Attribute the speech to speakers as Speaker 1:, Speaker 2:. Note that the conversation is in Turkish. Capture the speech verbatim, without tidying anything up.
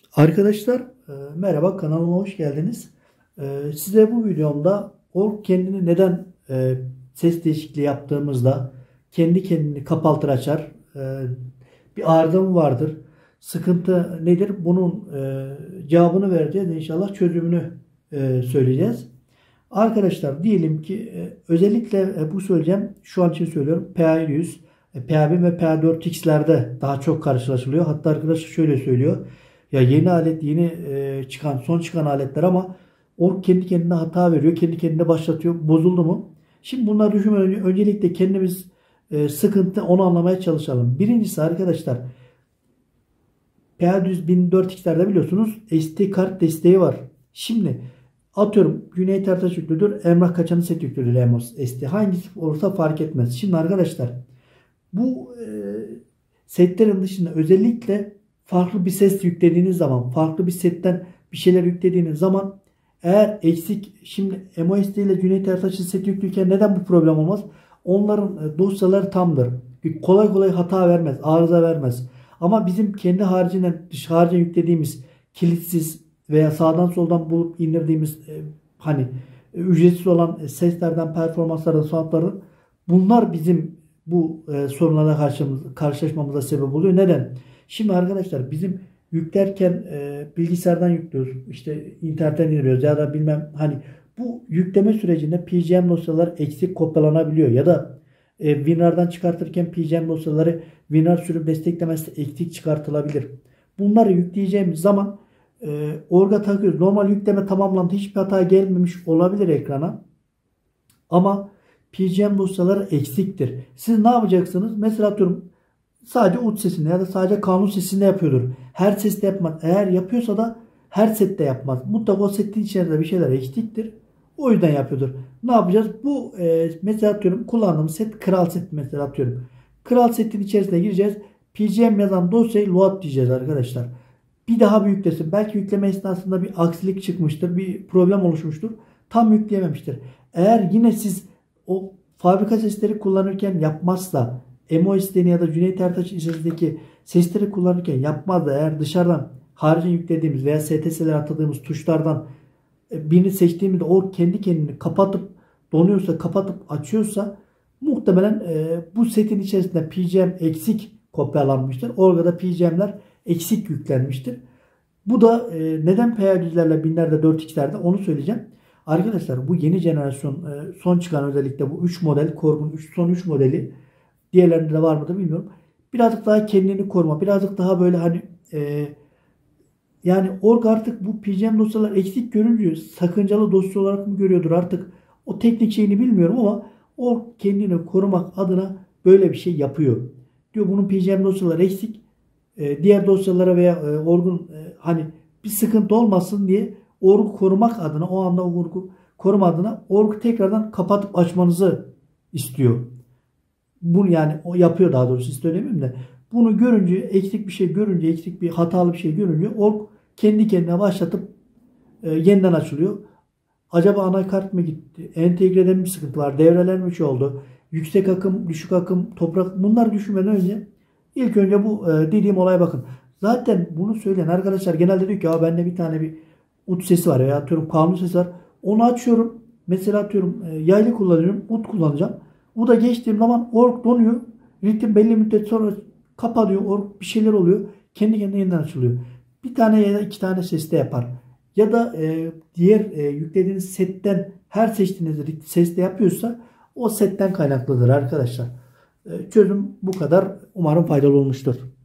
Speaker 1: Arkadaşlar e, merhaba, kanalıma hoş geldiniz. E, Size bu videomda o kendini neden e, ses değişikliği yaptığımızda kendi kendini kapatır açar, e, bir arıza mı vardır, sıkıntı nedir, bunun e, cevabını vereceğiz. İnşallah çözümünü e, söyleyeceğiz. Arkadaşlar diyelim ki e, özellikle e, bu söyleyeceğim şu an için söylüyorum, P A yüz, e, P A bin ve P A dört X'lerde daha çok karşılaşılıyor. Hatta arkadaşlar şöyle söylüyor. Ya yeni alet, yeni e, çıkan, son çıkan aletler ama o kendi kendine hata veriyor. Kendi kendine başlatıyor. Bozuldu mu? Şimdi bunları düşünmeden önce öncelikle kendimiz e, sıkıntı onu anlamaya çalışalım. Birincisi arkadaşlar, P A yüz bin dört X'lerde biliyorsunuz S D kart desteği var. Şimdi atıyorum Cüneyt Ertaş yüklüdür, Emrah Kaçan'ın set yüklüdür E M O S S D. Hangisi olursa fark etmez. Şimdi arkadaşlar bu e, setlerin dışında özellikle farklı bir ses yüklediğiniz zaman, farklı bir setten bir şeyler yüklediğiniz zaman eğer eksik, şimdi E M O S D ile Cüneyt Ertaş'ın set yüklüyken neden bu problem olmaz? Onların dosyaları tamdır. Kolay kolay hata vermez, arıza vermez. Ama bizim kendi haricinden, dış harici yüklediğimiz kilitsiz veya sağdan soldan bulup indirdiğimiz e, hani e, ücretsiz olan seslerden, performanslardan, soundlardan, bunlar bizim bu e, sorunlara karşılaşmamıza sebep oluyor. Neden? Şimdi arkadaşlar bizim yüklerken e, bilgisayardan yüklüyoruz, işte internetten indiriyoruz ya da bilmem, hani bu yükleme sürecinde P G M dosyalar eksik kopyalanabiliyor ya da e, WinRAR'dan çıkartırken P G M dosyaları WinRAR sürüm desteklemesi eksik çıkartılabilir. Bunları yükleyeceğimiz zaman e, orga takıyoruz. Normal yükleme tamamlandı, hiçbir hata gelmemiş olabilir ekrana ama P G M dosyaları eksiktir. Siz ne yapacaksınız? Mesela atıyorum sadece ut sesinde ya da sadece kanun sesinde yapıyordur. Her seste yapmaz. Eğer yapıyorsa da her sette yapmaz. Mutlaka o setin içerisinde bir şeyler eksiktir. O yüzden yapıyordur. Ne yapacağız? Bu e, mesela atıyorum kullandığımız set kral set mesela atıyorum. Kral setin içerisine gireceğiz. P G M yazan dosyayı load diyeceğiz arkadaşlar. Bir daha bir yüklesin. Belki yükleme esnasında bir aksilik çıkmıştır. Bir problem oluşmuştur. Tam yükleyememiştir. Eğer yine siz o fabrika sesleri kullanırken yapmazsa, E M O S D'ni ya da Cüneyt Ertaş içerisindeki sesleri kullanırken yapmaz da eğer dışarıdan harici yüklediğimiz veya S T S'lere atadığımız tuşlardan birini seçtiğimizde o kendi kendini kapatıp donuyorsa, kapatıp açıyorsa muhtemelen e, bu setin içerisinde P G M eksik kopyalanmıştır. Orada da P G M'ler eksik yüklenmiştir. Bu da e, neden P A yüzlerle binlerde dört X'lerde onu söyleyeceğim. Arkadaşlar bu yeni jenerasyon e, son çıkan özellikle bu üç model, Korg'un son üç modeli, diğerlerinde de var mı da bilmiyorum. Birazcık daha kendini koruma, birazcık daha böyle hani e, yani org artık bu P G M dosyalar eksik görünce sakıncalı dosya olarak mı görüyordur artık, o teknik şeyini bilmiyorum ama org kendini korumak adına böyle bir şey yapıyor. Diyor bunun P G M dosyaları eksik. E, diğer dosyalara veya e, orgun e, hani bir sıkıntı olmasın diye orgu korumak adına, o anda orgu koruma adına orgu tekrardan kapatıp açmanızı istiyor. Bunu yani o yapıyor, daha doğrusu siz söylemeyeyim de. Bunu görünce, eksik bir şey görünce, eksik bir hatalı bir şey görünce org kendi kendine başlatıp e, yeniden açılıyor. Acaba anakart mı gitti? Entegreden mi sıkıntı var? Devreler mi şey oldu? Yüksek akım, düşük akım, toprak, bunları düşünmeden önce ilk önce bu e, dediğim olaya bakın. Zaten bunu söyleyen arkadaşlar genelde diyor ki ya bende bir tane bir ut sesi var veya atıyorum kanun sesi var. Onu açıyorum. Mesela atıyorum e, yaylı kullanıyorum. Ut kullanacağım. U'da geçtiğim zaman org donuyor. Ritim belli müddet sonra kapanıyor. Org bir şeyler oluyor. Kendi kendine yeniden açılıyor. Bir tane ya da iki tane seste yapar. Ya da e, diğer e, yüklediğiniz setten her seçtiğinizde seste yapıyorsa o setten kaynaklıdır arkadaşlar. E, çözüm bu kadar. Umarım faydalı olmuştur.